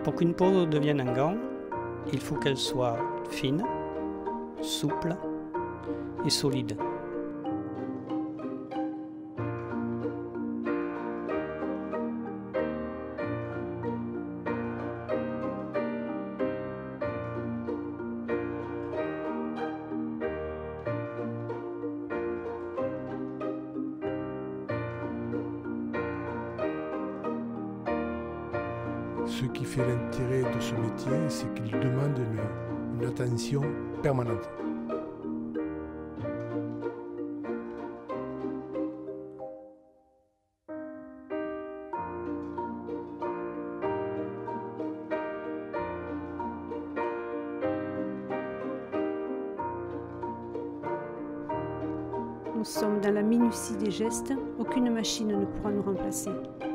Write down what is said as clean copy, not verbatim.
Pour qu'une peau devienne un gant, il faut qu'elle soit fine, souple et solide. Ce qui fait l'intérêt de ce métier, c'est qu'il demande une attention permanente. Nous sommes dans la minutie des gestes, aucune machine ne pourra nous remplacer.